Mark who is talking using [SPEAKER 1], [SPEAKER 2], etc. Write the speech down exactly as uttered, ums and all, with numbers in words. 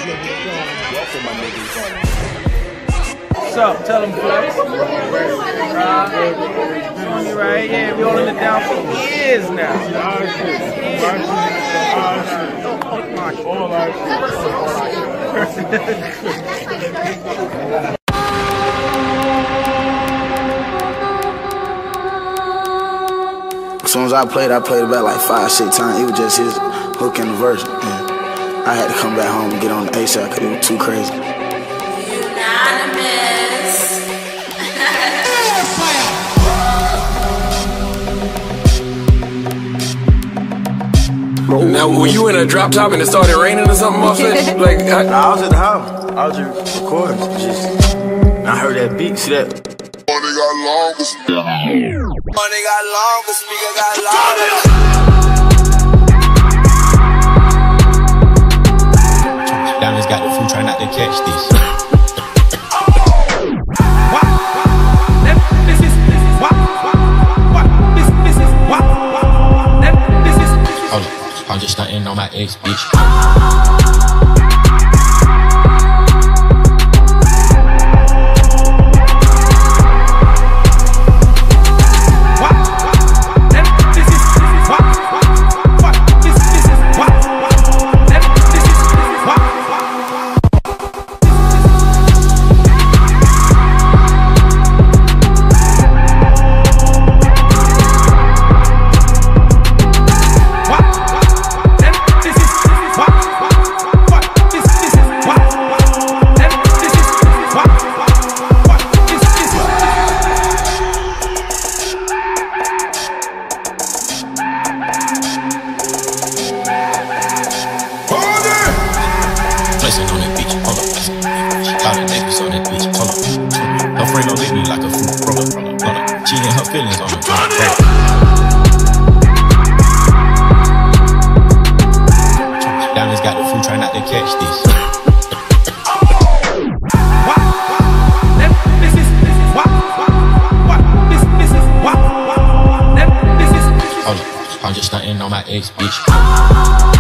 [SPEAKER 1] Welcome, my niggas.
[SPEAKER 2] What's up? Tell them, Flex. Uh, you right here. We holding it down for years now.
[SPEAKER 3] As soon as I played, I played it back like five, six times. It was just his hook in the verse. And I had to come back home and get on the ASAP because it was too crazy.
[SPEAKER 4] Now, were you in a drop top and it started raining or something off it? Like, I,
[SPEAKER 3] I was at the house. I was just recording. Just, I heard that beat. See that?
[SPEAKER 5] Money got long, but speaker. Money got long, but speaker got louder.
[SPEAKER 6] Diamonds got the food, try not to catch this. I'm just stunting on my ex, bitch. Feelings on the drunk. Diamonds got the food, try not to catch this. Hold up, I'm just stunting on my ex, bitch.